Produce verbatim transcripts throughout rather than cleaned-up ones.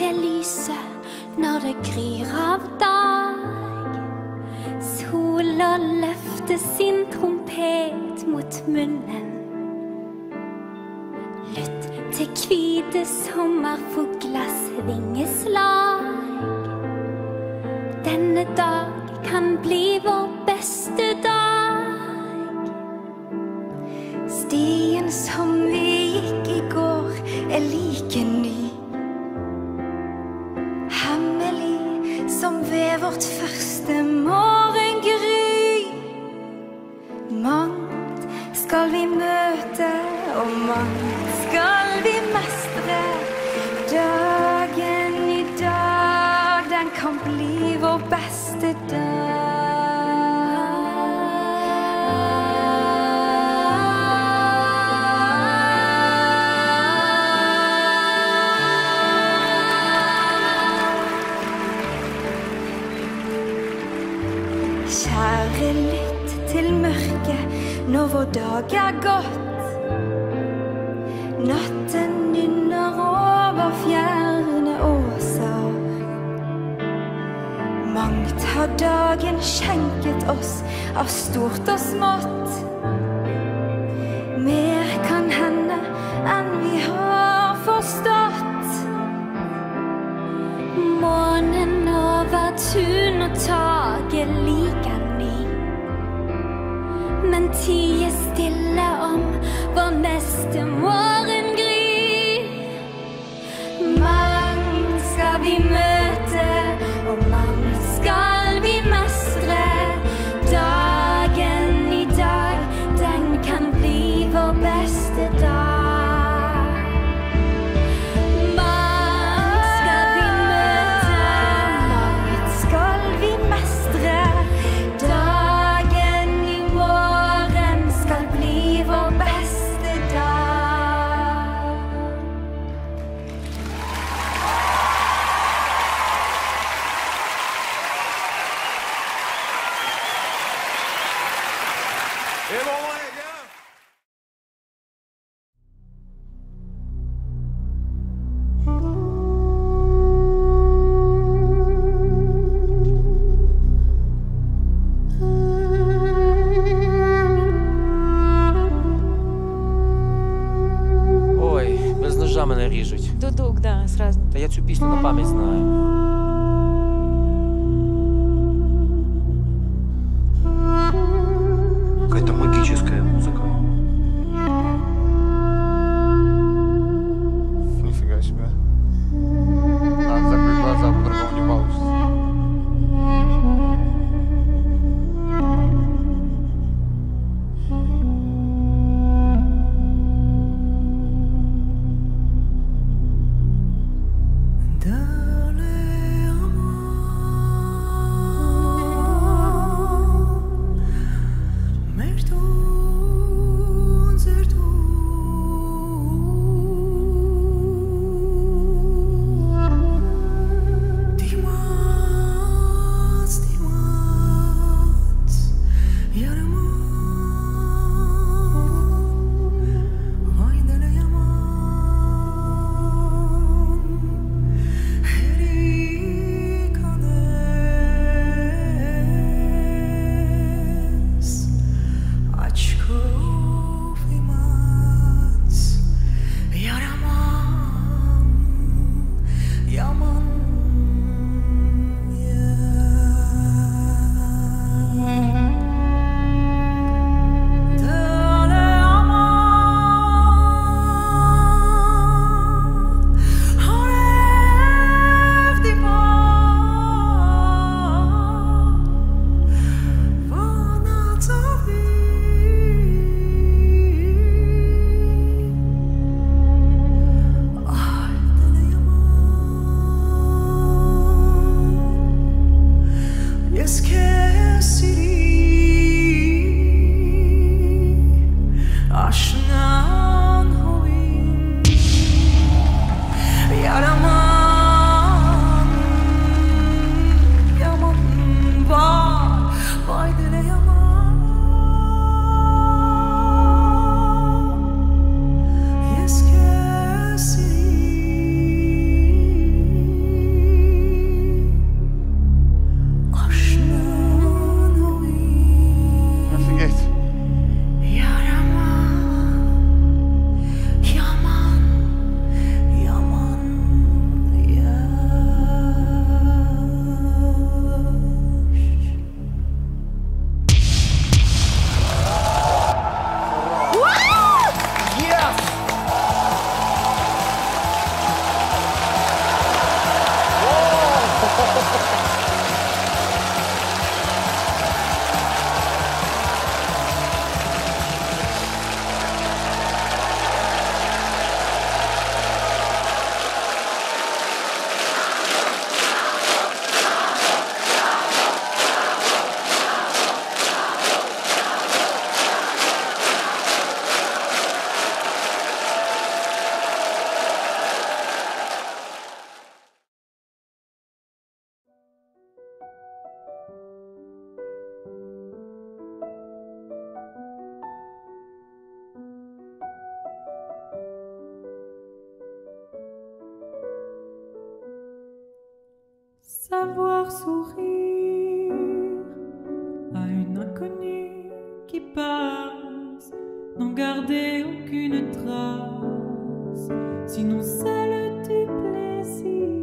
det lyse når det gryr av dag. Sola løfter sin trompet mot munnen. Lytt til hvite sommerfuglas vingeslag. Denne dag kan bli vår beste dag. Stien som vi gikk i går er like ny. Hemmelig som ved vårt første morgengry. Mangt skal vi møte, og mangt skal vi mestre. Dagen i dag, den kan bli vår beste dag. Kjære, lytt til mørket når vår dag er gått. Natten nynner over fjerne åser. Mangt har dagen skjenket oss av stort og smått. Mer kan hende enn vi har forstått. Månen over tun og taget like ny. Men tid er stille om vår neste morgengry. Mangt skal vi møte, og mangt skal vi mestre. Dagen i dag, den kan bli vår beste dag. Mangt skal vi møte, mangt skal vi mestre. Dagen i morgen skal bli vår beste dag. Det var vår egen. Ой, без ножа мене ріжуть. Дудук, да, сразу. Та я цю пісню на пам'ять знаю. Какая-то магическая музыка. Нифига себе. Надо закрыть глаза, по-другому не получится. Darling, Savoir sourire à une inconnue qui passe, n'en garder aucune trace, sinon celle du plaisir.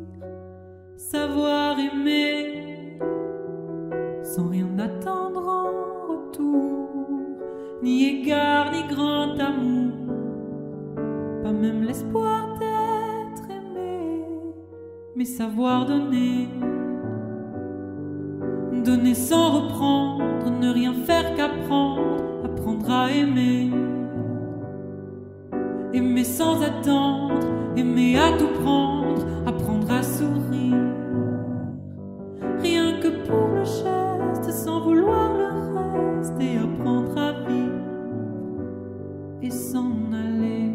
Savoir aimer sans rien attendre en retour, ni égard ni grand amour, pas même l'espoir d'être aimé, mais savoir donner. Donner sans reprendre, ne rien faire qu'apprendre, apprendre à aimer. Aimer sans attendre, aimer à tout prendre, apprendre à sourire. Rien que pour le geste, sans vouloir le reste, et apprendre à vivre et s'en aller.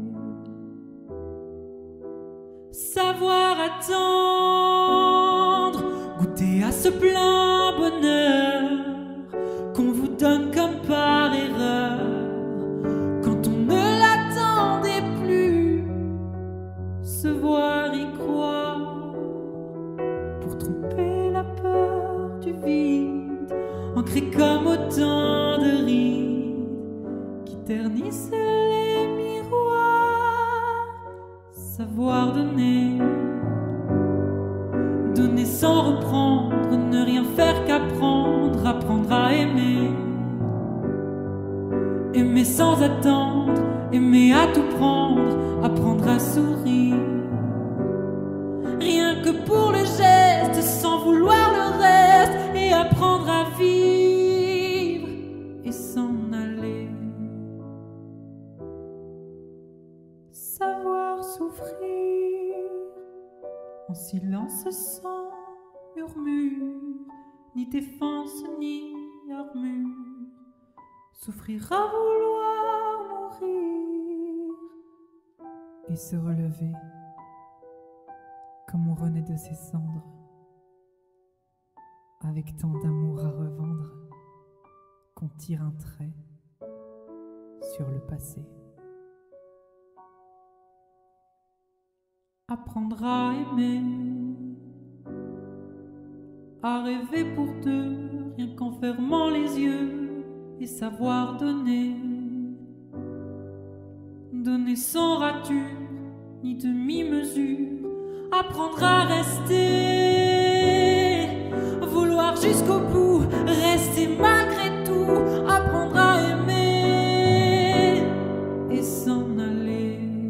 Savoir attendre, goûter à ce plein bonheur qu'on vous donne comme par erreur, quand on ne l'attendait plus. Se voir y croire pour tromper la peur du vide, ancré comme autant de rides qui ternissent les miroirs. Savoir donner, donner sans reprendre, ne rien faire qu'apprendre, apprendre à aimer. Aimer sans attendre, aimer à tout prendre, apprendre à sourire. Rien que pour le geste, sans vouloir le reste, et apprendre à vivre et s'en aller. Savoir souffrir en silence sans murmure, ni défense ni armure. Souffrir à vouloir mourir et se relever comme on renaît de ses cendres, avec tant d'amour à revendre qu'on tire un trait sur le passé. Apprendre à aimer, à rêver pour deux, rien qu'en fermant les yeux, et savoir donner. Donner sans rature, ni demi-mesure, apprendre à rester, vouloir jusqu'au bout, rester malgré tout, apprendre à aimer et s'en aller.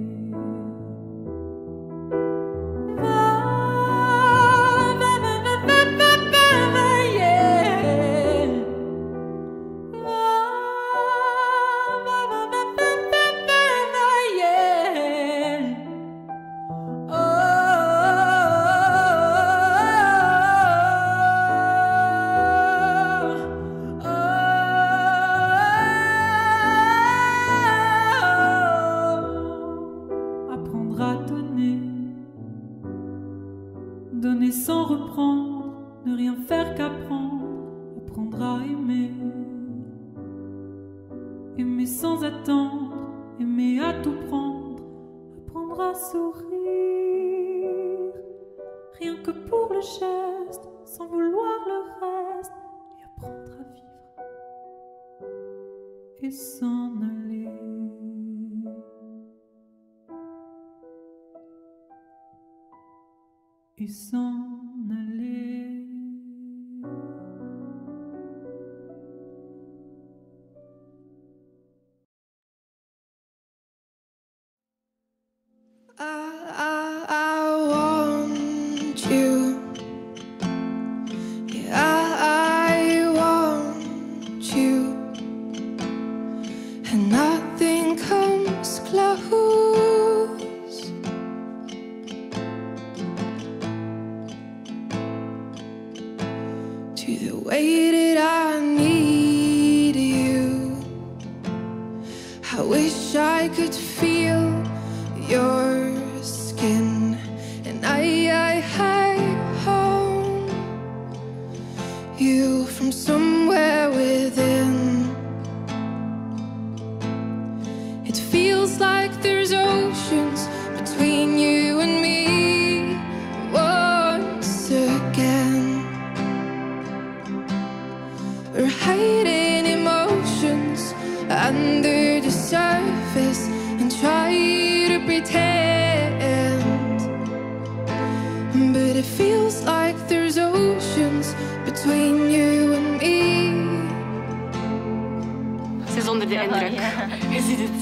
Donner sans reprendre, ne rien faire qu'apprendre, apprendre à aimer. Aimer sans attendre, aimer à tout prendre, apprendre à sourire. Rien que pour le geste, sans vouloir le reste, et apprendre à vivre et s'en aller. Et s'en aller. I, I, I want you. Yeah, I, I want you. And nothing comes close to the way that I need you. I wish I could feel your skin, and I, I had home you from somewhere within. It feels like there's oceans between you and me. Once but it feels like there's oceans between you and me. Ze is onder de indruk. Je ziet het.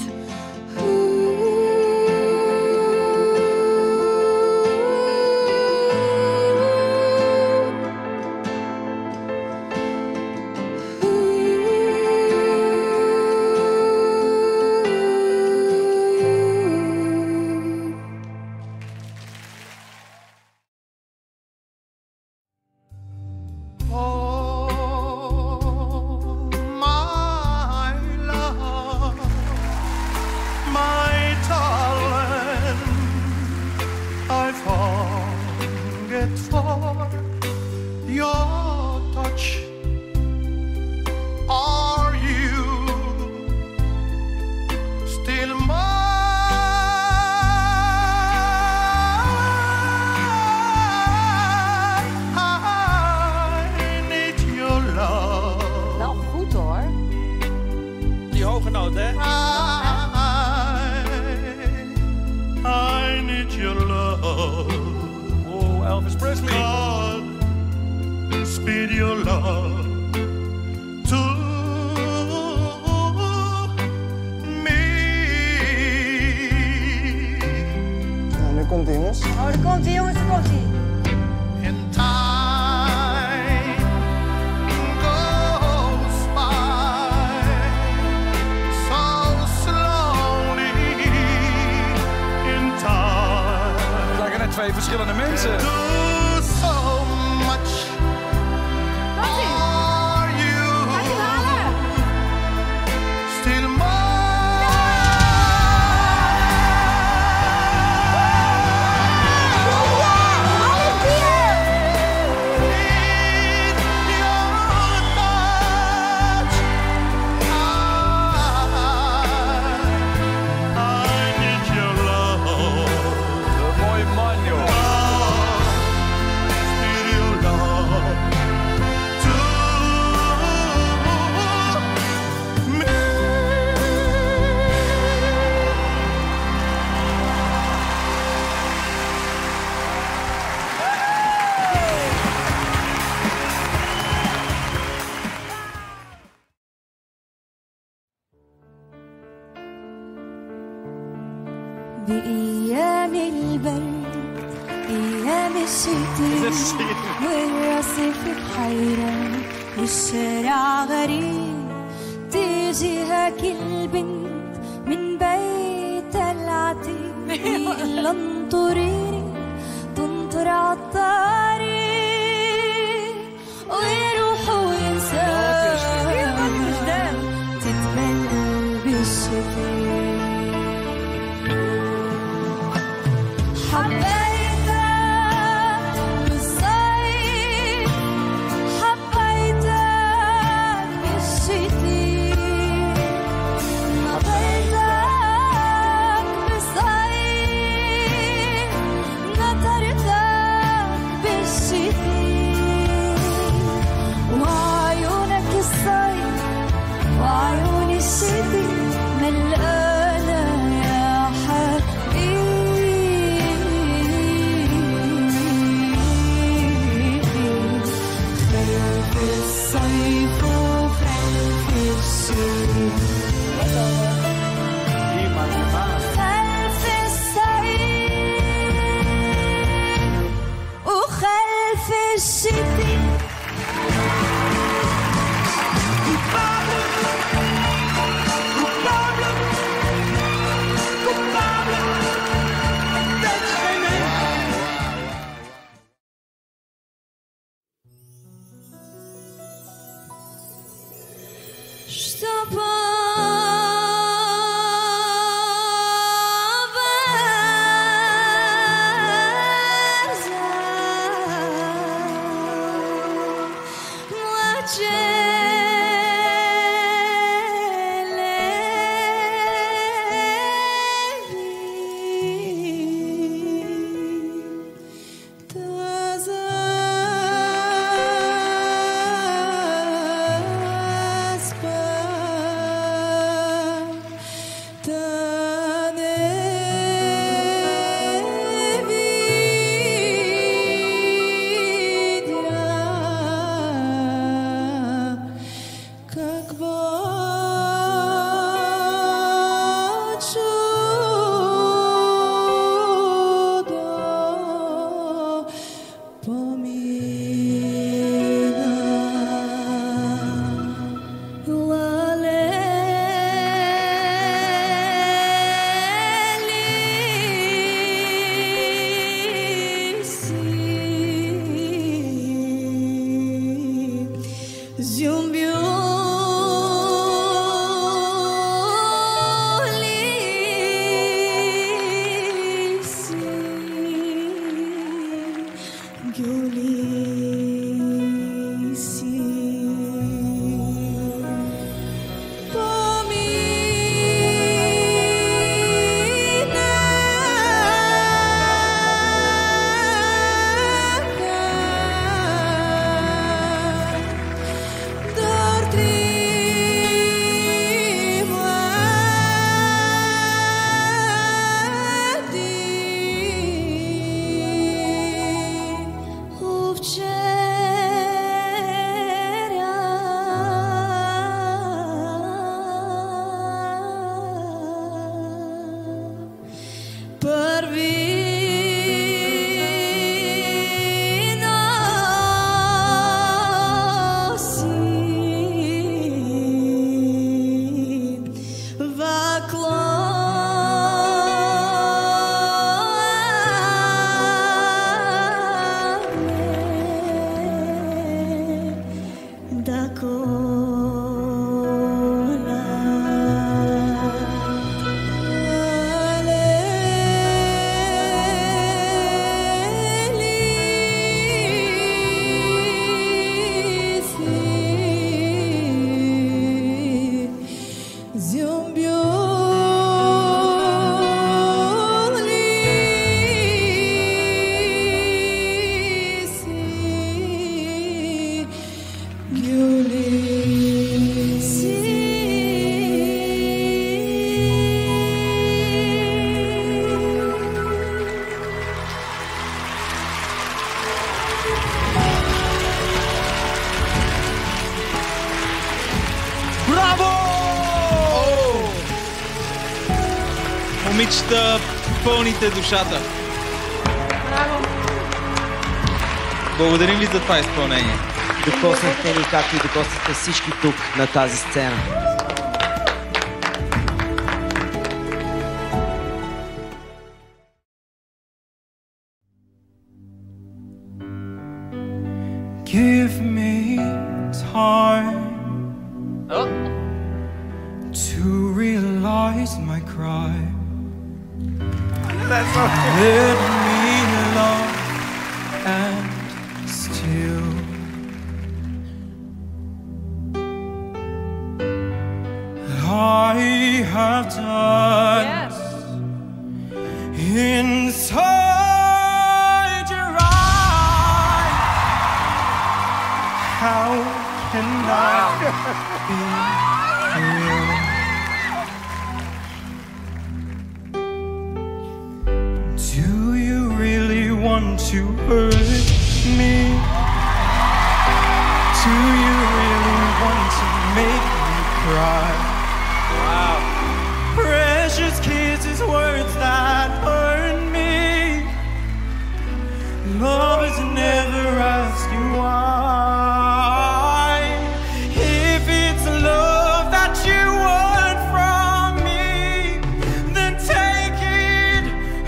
Twee verschillende mensen. بأيام البرد أيام الشتاء والراسي في بحيرة والشارع غريب تيجيها كل بنت من بيتها العتيق يقلا انطريني تنطر عالطريق ويروح وينساها تتبل بالشتاء حبيتك بالصيف حبيتك بالشتي نطرتك بالصيف نطرتك بالشتي وعيونك الصيف وعيون الشتي ملقانة يا حبيبي الصيف وخلف الشتي خلف الصيف وخلف الشتي Момичета, пълните душата. Браво! Благодарим ви за това изпълнение. Докоснахте ни, както и докоснахте всички тук на тази сцена. Give me time Oh. to realize my crime. Let me love and still I have done Yes. inside your eyes. How can I be real? Do you really want to hurt me? Do you really want to make me cry? Wow. Precious kisses, words that hurt me. Lovers never ask you why. If it's love that you want from me, then take it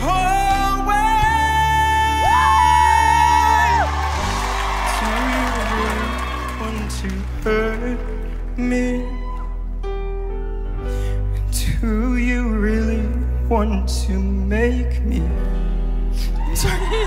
away. Do you really want to hurt me? Do you really want to make me? Sorry.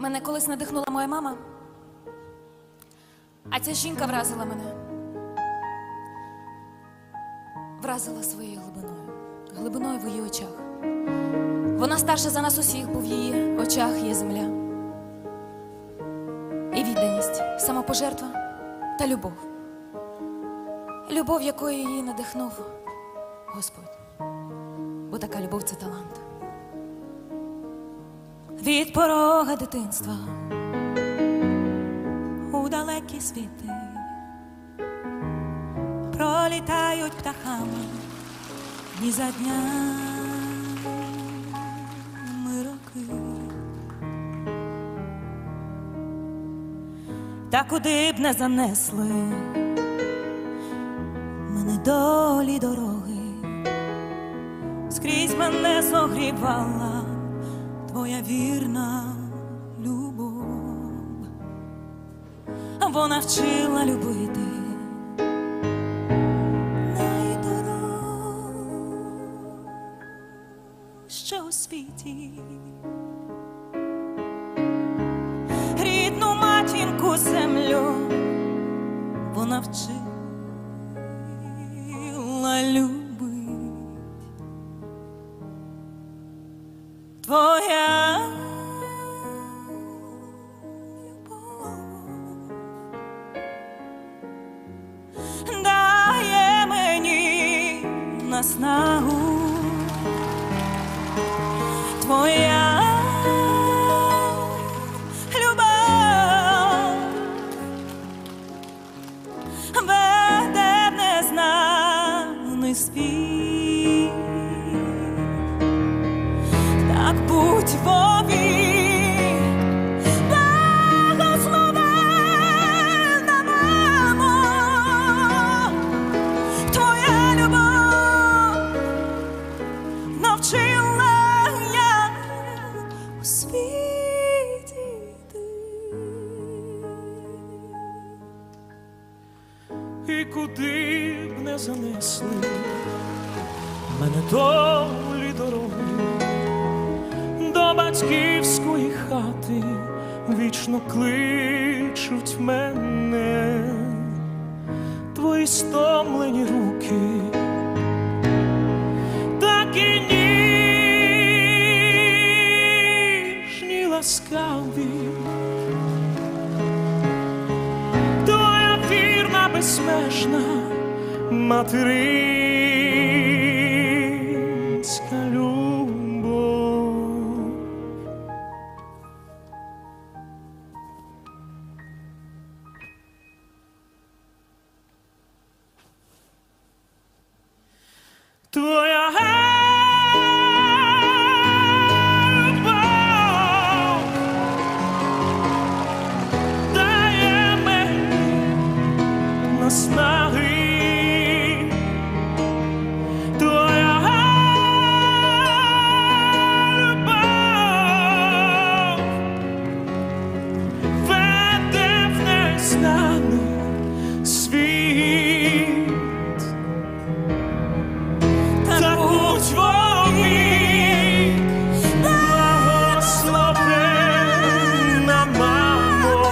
Мене колись надихнула моя мама, а ця жінка вразила мене. Вразила своєю глибиною, глибиною в її очах. Вона старша за нас усіх, бо в її очах є земля. І відданість, самопожертва та любов. Любов, якою її надихнув Господь. Бо така любов – це талант. Від порога дитинства у далекі світи пролітають птахами дні за днями роки. Та куди б не занесли мене долі дороги, скрізь мене согрівала твоя вірна любов. Вона вчила любити найдорожче у світі, рідну матінку землю. Вона вчила любити. Твоя любов дає мені наснагу. Твоя любов веде в незнаний світ. Так будь вовік благословенна, мамо. Твоя любов навчила я у світі йти. І куди б не занесли мене долі дороги, до батьківської хати вічно кличуть мене твої стомлені руки, такі ніжні, ласкаві, твоя вірна, безмежна материнська любов. Твоя любов дає мені наснаги. Твоя любов веде в незнаний світ. Так будь вовік благословенна, мамо.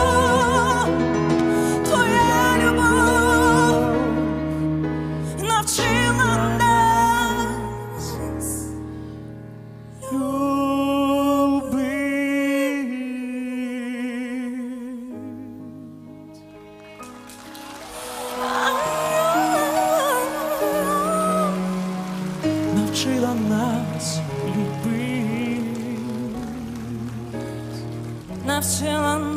Твоя любов навчила нас навчила нас любити. навчила нас.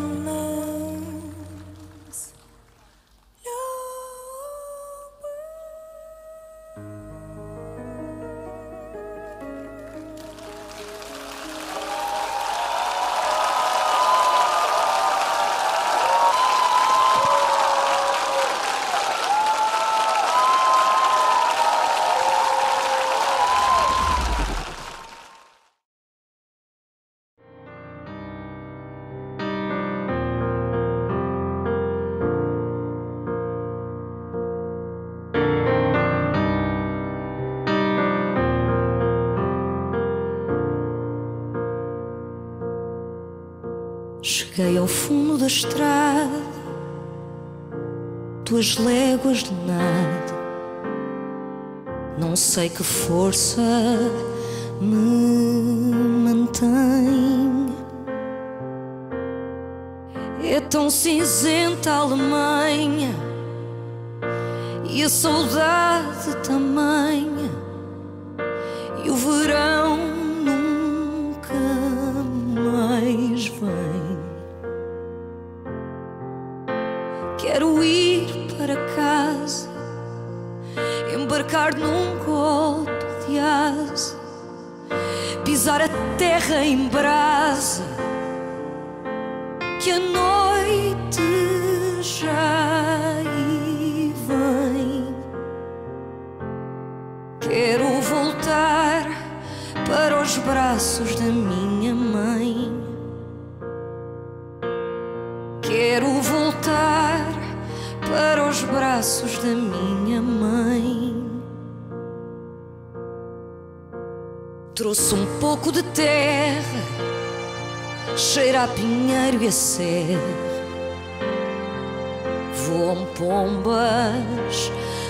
Cheguei ao fundo da estrada, duas léguas de nada. Não sei que força me mantém. É tão cinzenta a Alemanha e a saudade tamanha, e o verão nunca mais vem. Quero ir para casa, embarcar num golpe de asa, pisar a terra em brasa, que a noite já aí vem. Quero voltar para os braços da minha mãe. Quero voltar para os braços da minha mãe. Trouxe um pouco de terra, cheira a pinheiro e a serra. Voam pombas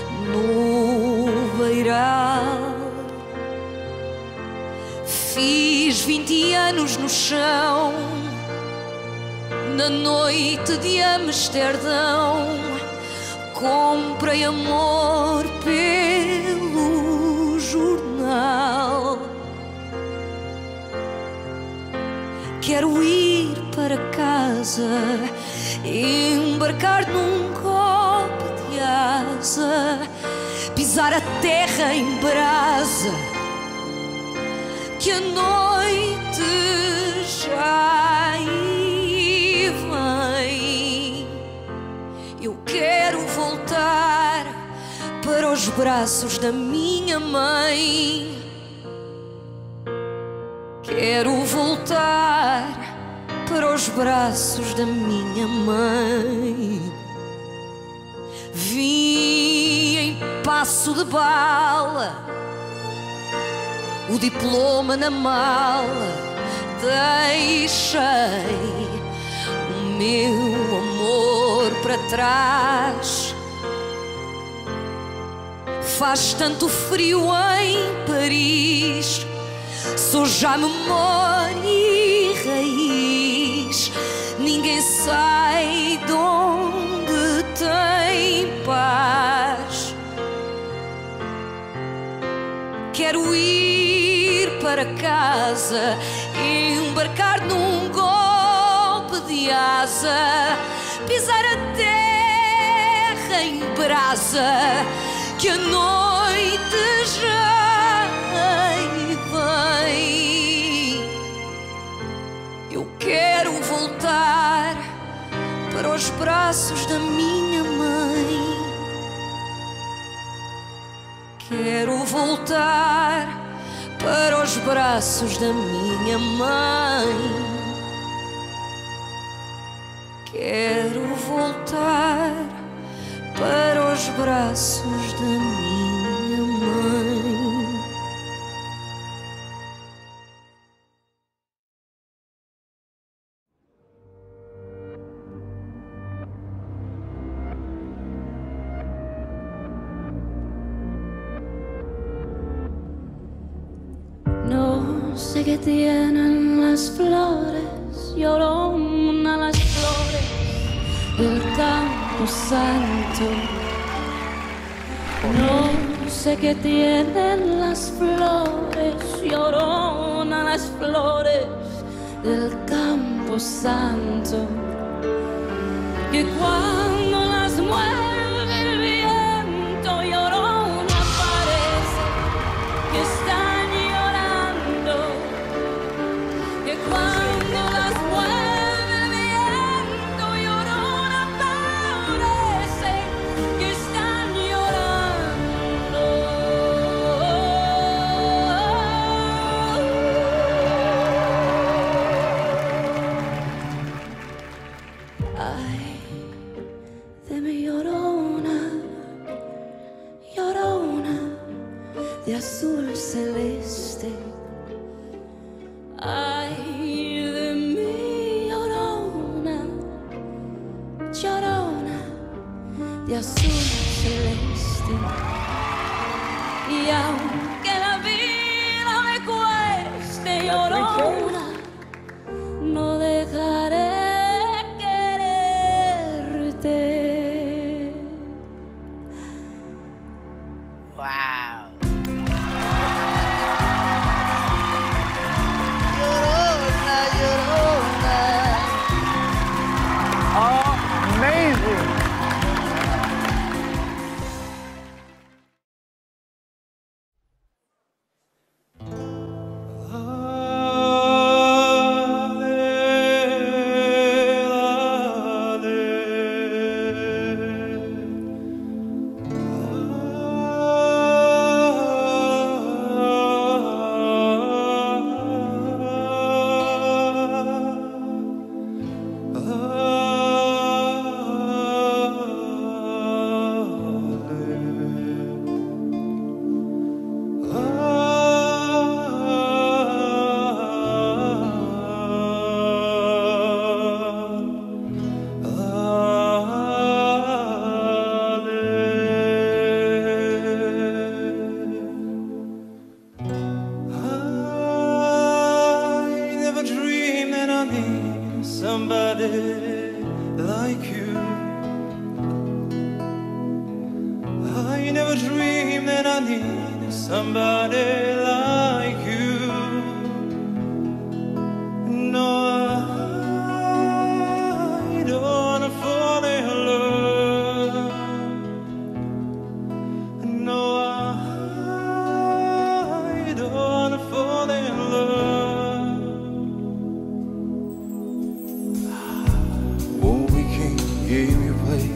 no beiral. Fiz vinte anos no chão, na noite de Amsterdão. Comprei amor pelo jornal. Quero ir para casa, embarcar num golpe de asa, pisar a terra em brasa, que a noite já aí vem. Eu quero voltar para os braços da minha mãe. Quero voltar para os braços da minha mãe. Vim em passo de bala, o diploma na mala. Deixei o meu amor para trás. Faz tanto frio em Paris, sou já memória e raiz. Ninguém sai de onde tem paz. Quero ir para casa, embarcar num golpe de asa, pisar a terra em brasa, que a noite já vem. Eu quero voltar para os braços da minha mãe. Quero voltar para os braços da minha mãe. Quero voltar para os braços da minha mãe. No sé qué tienen las flores, llorona las flores del campo santo. No sé qué tienen las flores, llorona las flores del campo santo, que cuando las mueve el viento, llorona parece que están llorando, que cuando las mueve el viento, llorona parece que están llorando. Ay, de mi llorona, llorona de azul celeste. Ay, de mi llorona, de azul celeste. Y aunque la vida me cueste llorona, no dejaré quererte. Wow. Llorona, llorona. Amazing. Somebody like you. I never dreamed that I needed somebody like you. No, I don't wanna fall in love. No, I don't wanna fall in love. One weekend game you play,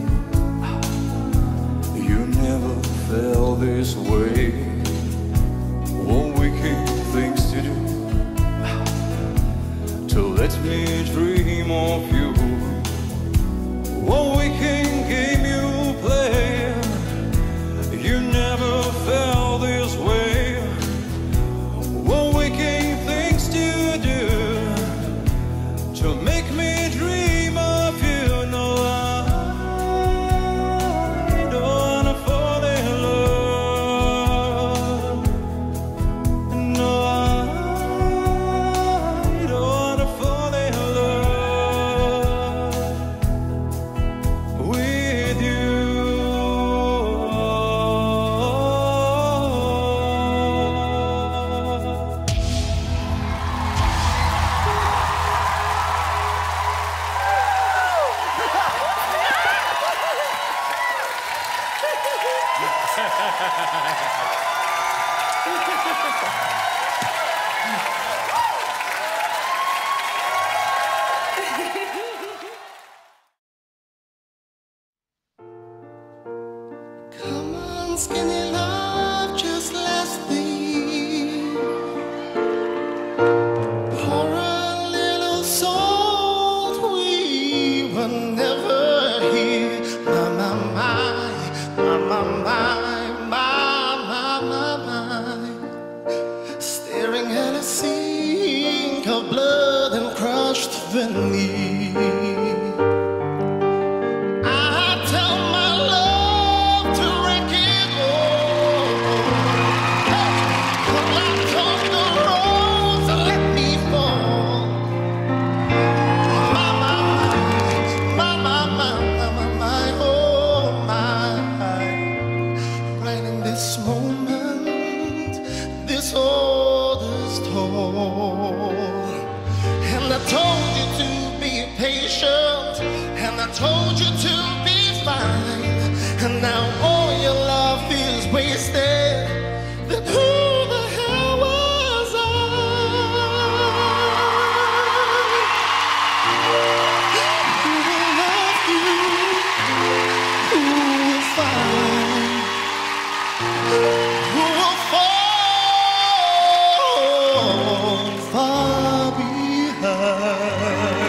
you never felt this way. One weekend things to do to let me dream of you. One weekend game you play, you never felt this way. One weekend things to do to make me dream of you. No, I don't wanna fall in love. No, I don't wanna fall in love with you. Come on, skinny love, just let's think. Pour a little salt, we were never here. My, my, my, my, my, my, my, my, my. Staring at a sink of blood and crushed veneer. I tell my love to wreck it all. Hey, come out on the roads and let me fall. My, my, my, my, my, my, my, my, oh my. Right in this moment, this order's torn. And I told you to be patient, and I told you to be fine, and now all your love is wasted. Then who the hell was I? Who will love you? Who will find? Who will fall far behind?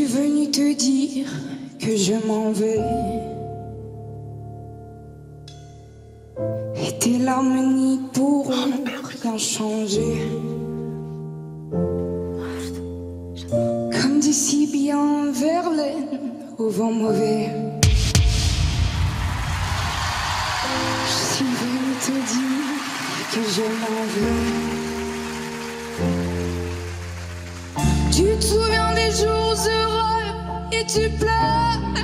venu te dire que je m'en vais. Et tes larmes n'y pourront rien changer. Comme dit si bien Verlaine au vent mauvais. Je suis venu te dire que je m'en vais. Tu te souviens des jours heureux et tu pleures.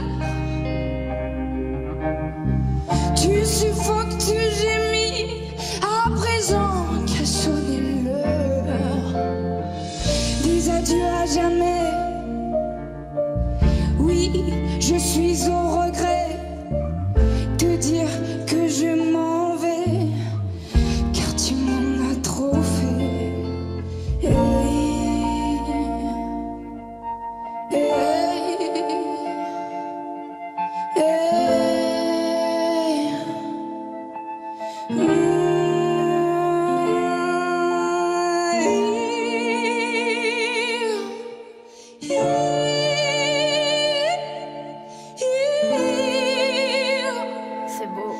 Tu suffoques, tu gémis. À présent qu'a sonné l'heure des adieux à jamais. Oui, je suis au regret de dire que je m'en vais, car tu m'en as trop fait. Hey. C'est beau.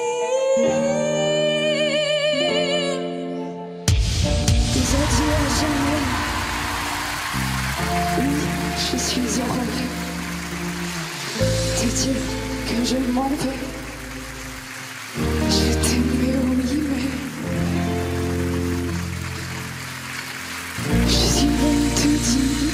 Des adieux à jamais. Oui, je suis au regret de dire que je m'en vais. Je t'aimais, oui, mais je suis venue te dire.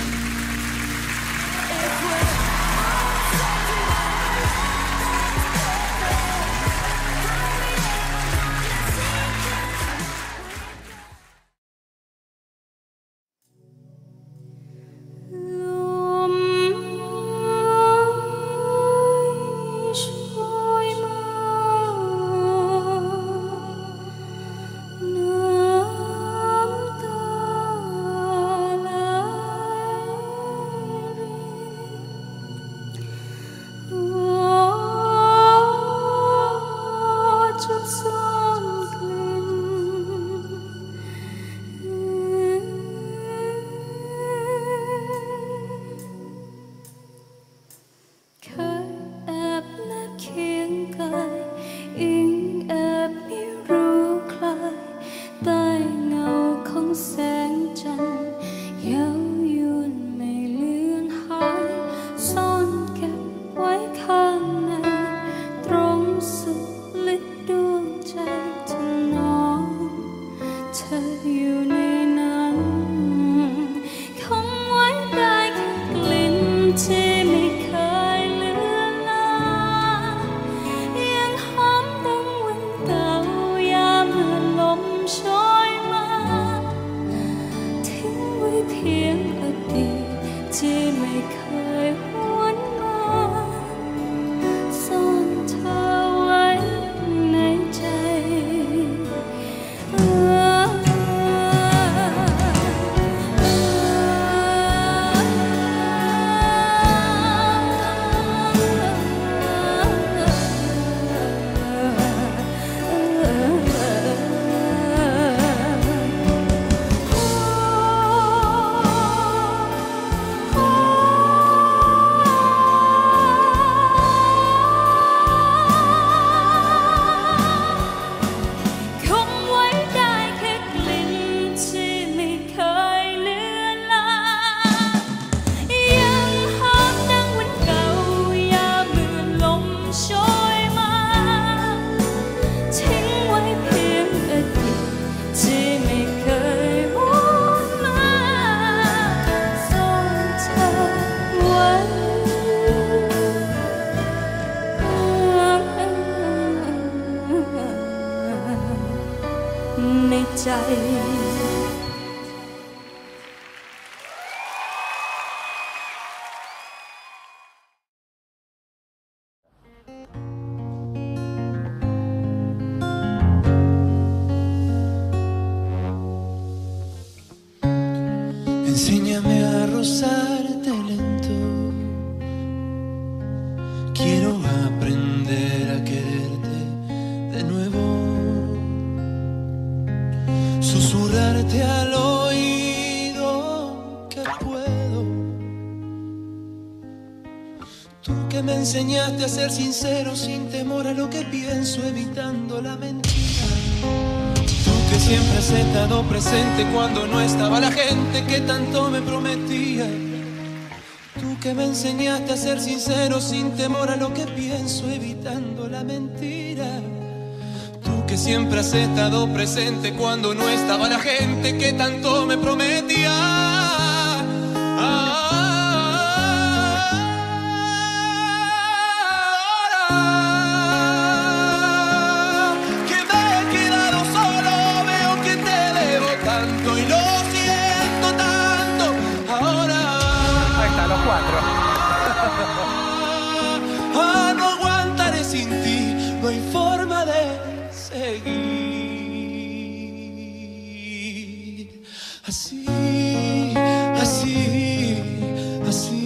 Enséñame a rozarte lento. Quiero aprender a quererte de nuevo. Susurrarte al oído que puedo enseñaste a ser sincero sin temor a lo que pienso, evitando la mentira. Tú que siempre has estado presente cuando no estaba la gente que tanto me prometía. Tú que me enseñaste a ser sincero sin temor a lo que pienso, evitando la mentira. Tú que siempre has estado presente cuando no estaba la gente que tanto me prometía. Ahora que me he quedado solo, veo que te debo tanto y lo siento tanto. Ahora Ahí están los cuatro. Ah, no aguantaré sin ti, no hay forma de seguir. Así, así, así.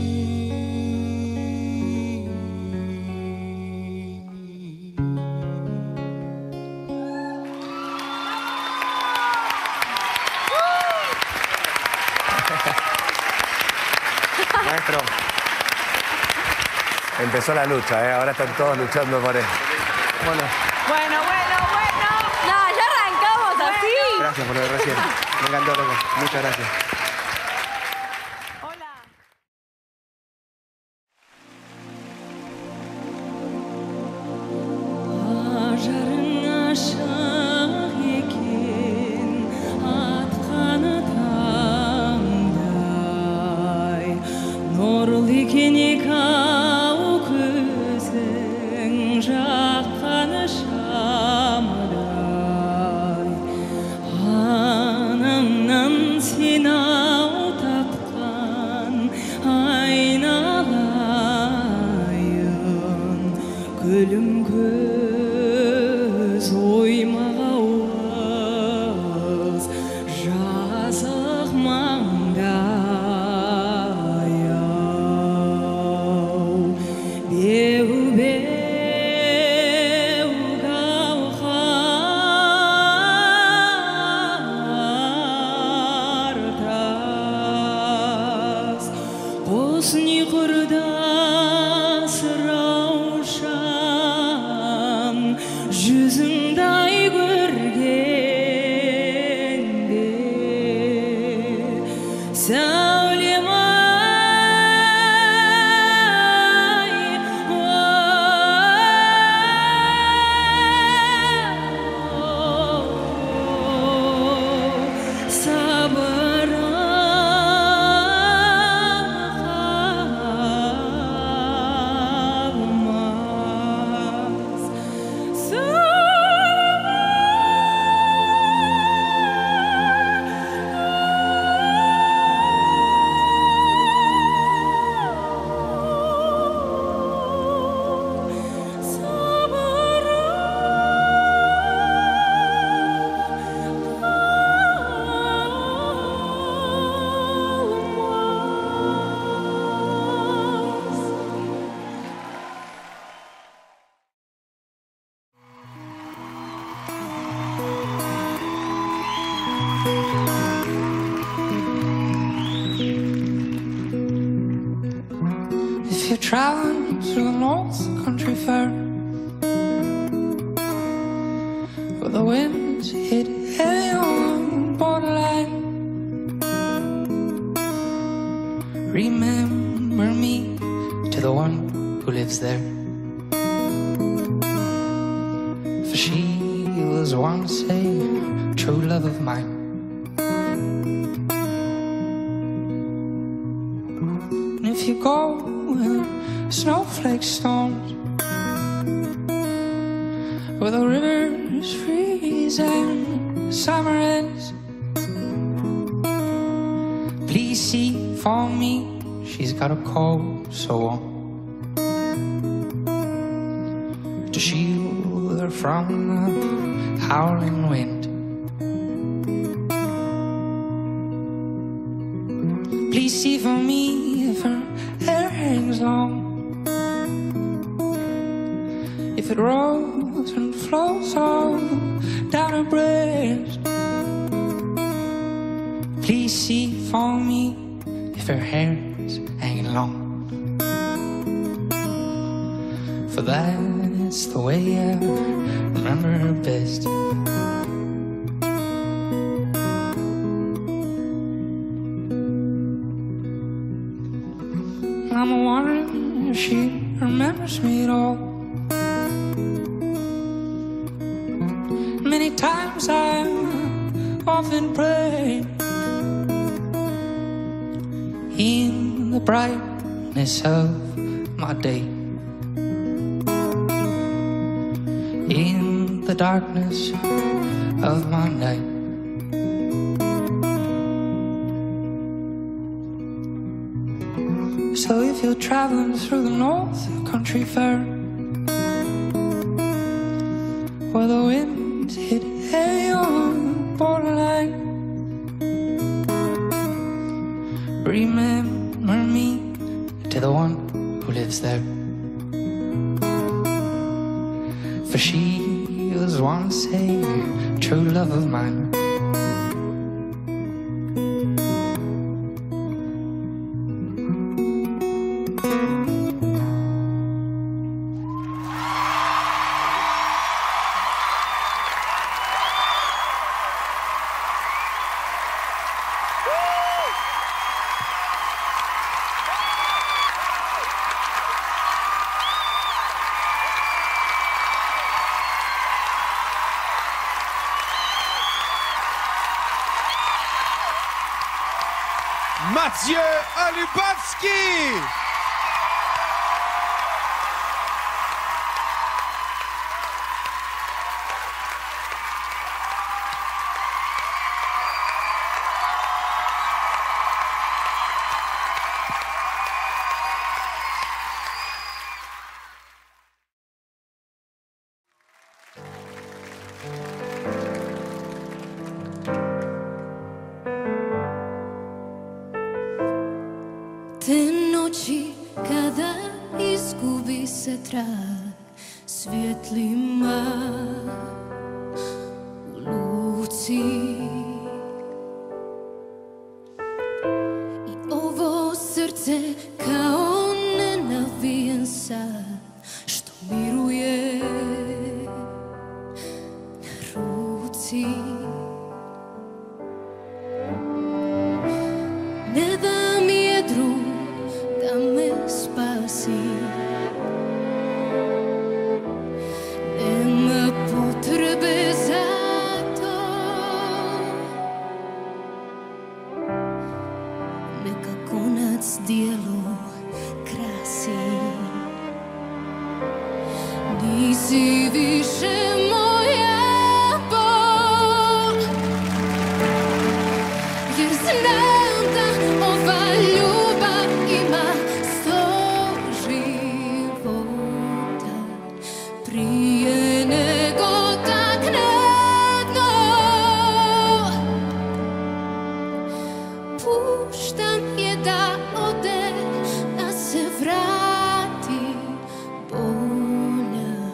Maestro, empezó la lucha, ¿eh? Ahora están todos luchando por él. Bueno, Bueno, bueno, bueno. No, ya arrancamos así. gracias por lo de recién. Me encantó, loco. Muchas gracias. ажарың ашық екен атқаны таңдай нұрлы екен екі-ау көзің жаққаны шамдай анаңнан сені-ау тапқан айналайын гүлім көз оймақ ауыз жазық маңдай-ау беу-беу гауһар тас қос не құрдас раушан жүзіңдай көргенде сәулем-ай сабырым қалмас If you're traveling to the North Country Fair, where the winds hit heavy on the borderline, remember me to the one who lives there, for she was once a true love of mine. And if you go when snowflakes storms, where the rivers freeze and summer ends, please see for me she's got a coat so warm to shield her from the howling wind. Please see for me if her hair hangs long, if it rolls and flows all down her breast. Please see for me if her hair's hanging long, for that's the way I remember her best. I'm wondering if she remembers me at all. Many times I've often prayed in the brightness of my day, in the darkness of my night. So if you're traveling through the North Country Fair, where the winds hit hay on the borderline, remember me to the one who lives there, for she was once a true love of mine. Mathieu Olubowski. Te noći kada izgubi se trag svjetlima u luci, i ovo srce kao nenavijen sad što miruje na ruci. Ne da mi je drug da me spasi, nema potrebe za to. Neka konac dijelo krasi. Nisi više moja bol, jer znam da ova ljubav ima sto života prije nego takne dno. Puštam je da ode, da se vrati bolja.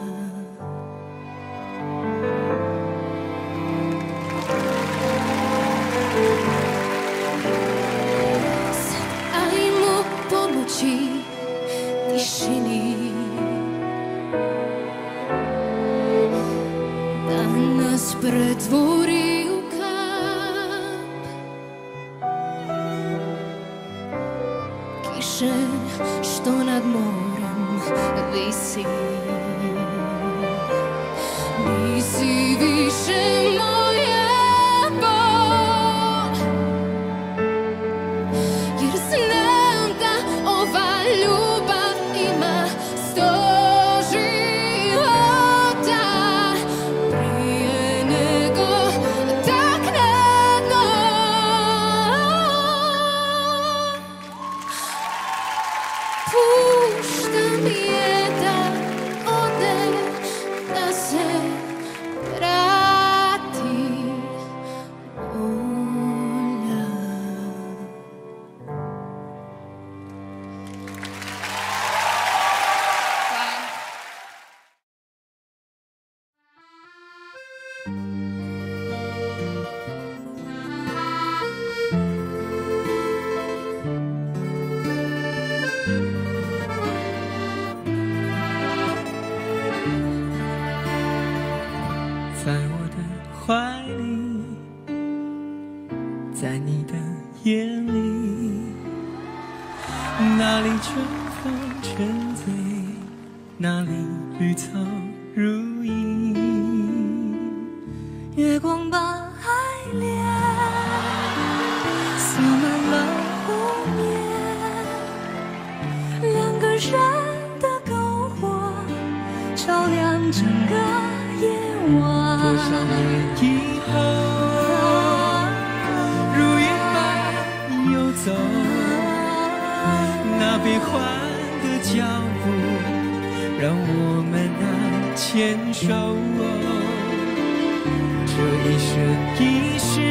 Sad ajmo pomoći tišini da nas pretvori u kap kiše što nad morem visi. Nisi više moja bol, jer znam da ova ljubav ima sto života prije nego takne dno. Puštam je da ode, da se vrati 怀里，在你的眼里，哪里春风沉醉，哪里绿草如茵。 月光把爱恋洒满了湖面，两个人的篝火照亮整个夜晚。 多少年以后，如云般游走，那变幻的脚步让我们难牵手。这一生一世，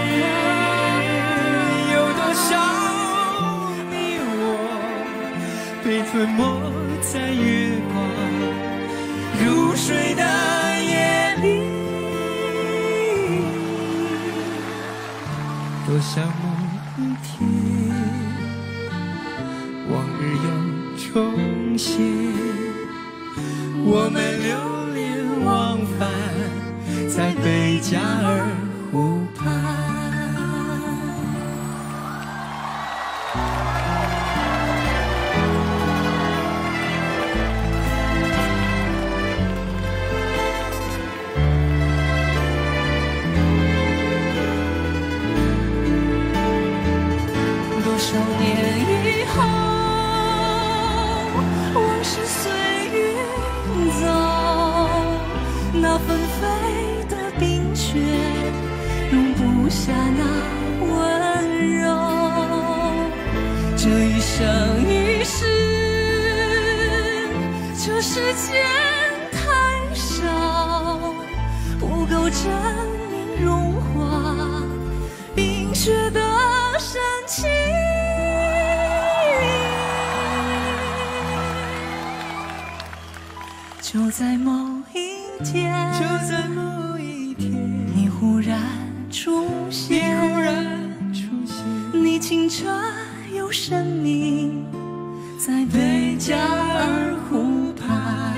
有多少你我被吞没在月光如水的夜里，多想某一天，往日又重现，我们流连忘返在贝加尔湖畔。 多少年以后，往事随云走，那纷飞的冰雪容不下那温柔。这一生一世，这世间太少，不够证明融化冰雪的深情。就在某一天， 就在某一天， 你忽然出现， 你忽然出现， 你清澈有生命，在贝加尔湖畔。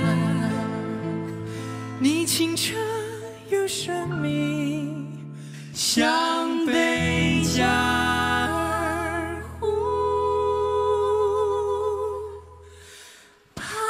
你清澈有生命，像贝加尔湖畔。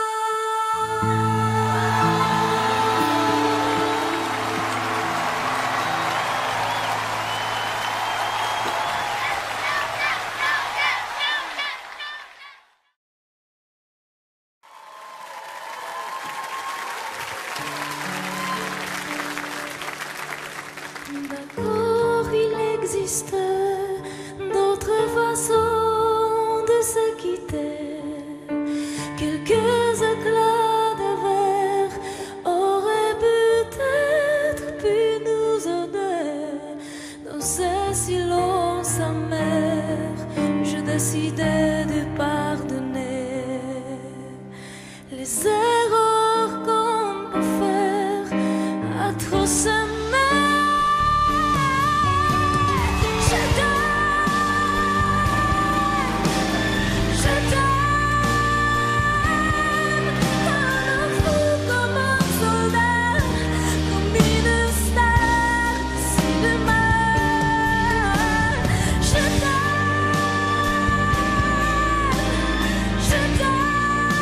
D'accord, il existe d'autres façons de se quitter. Quelques éclats de verre auraient peut-être pu nous aider. Dans ce silence amer, je décidais de pardonner les erreurs qu'on peut faire à trop s'aimer.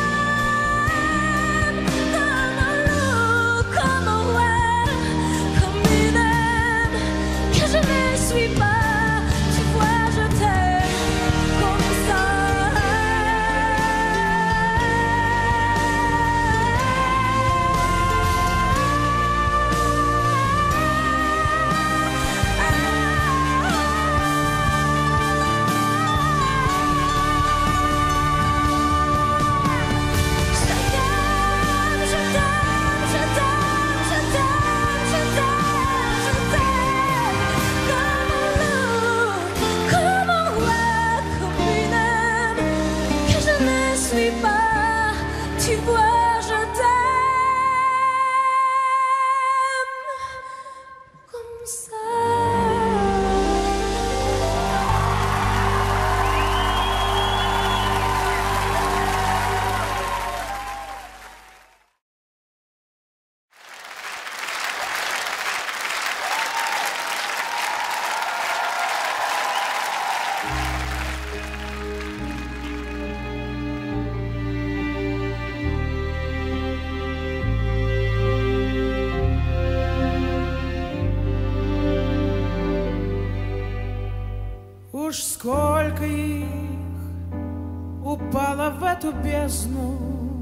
Comme Уж сколько их упало в эту бездну,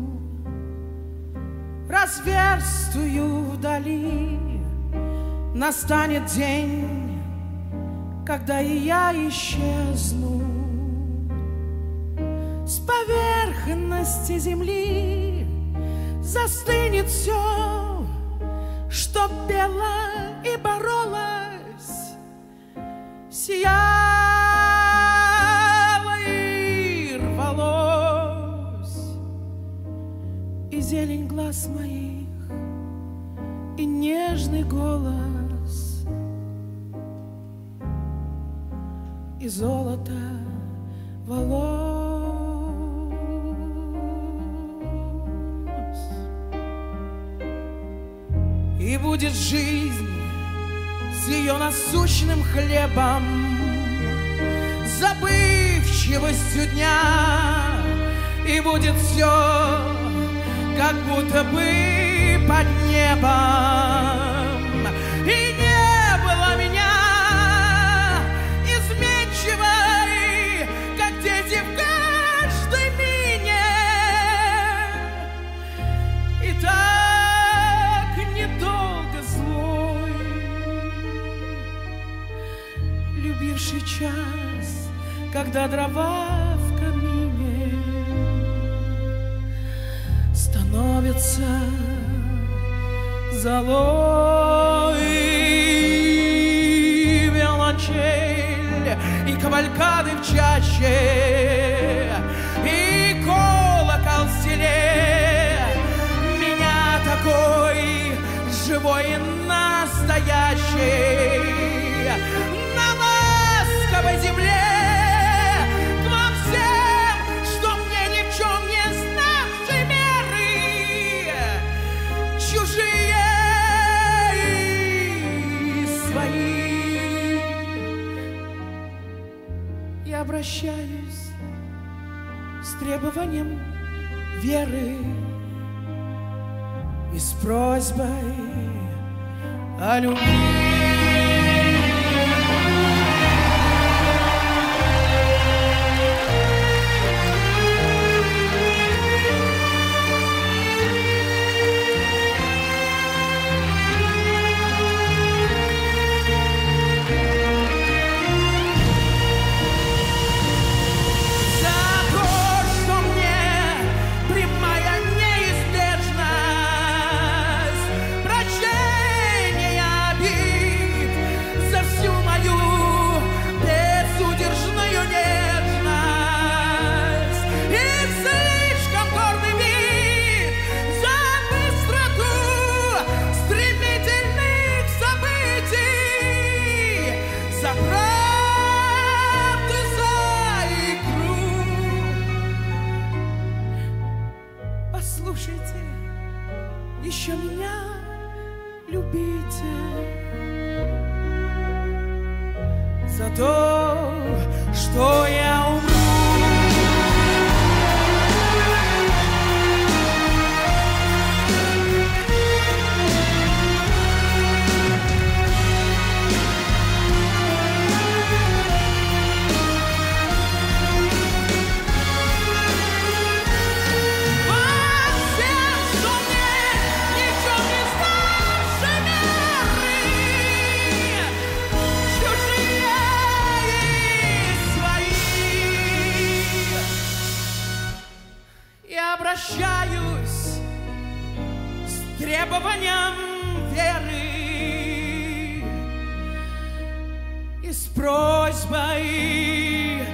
разверстую вдали. Настанет день, когда и я исчезну с поверхности земли. Застынет все, что пело и боролось, сияло и рвалось. И зелень глаз моих, и нежный голос, и золото волос. И будет жизнь с ее насущным хлебом, забывчивостью дня. И будет все, как будто бы под небом. И не было меня изменчивой, как дети в каждой мине. И так недолго злой, любивший час, когда дрова в камине становятся золой. Виолончель и кавалькады в чаще, и колокол в селе меня такой живой и настоящий на ласковой земле. К вам всем, что мне ни в чем не знавшей меры, чужие и свои, я обращаюсь с требованием веры и с просьбой о любви. Послушайте, еще меня любите за то, что я умру. Обращаюсь с требованием веры и с просьбой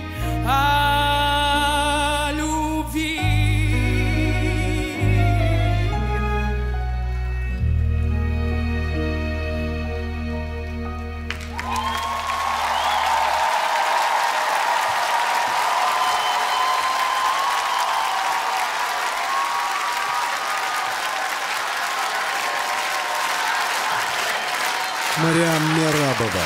о любви. Мариам Мерабова.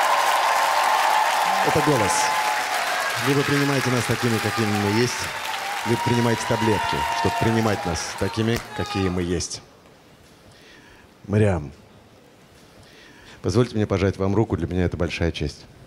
Это голос. Либо принимайте нас такими, какими мы есть, вы принимаете таблетки, чтобы принимать нас такими, какие мы есть. Мариам, позвольте мне пожать вам руку, для меня это большая честь.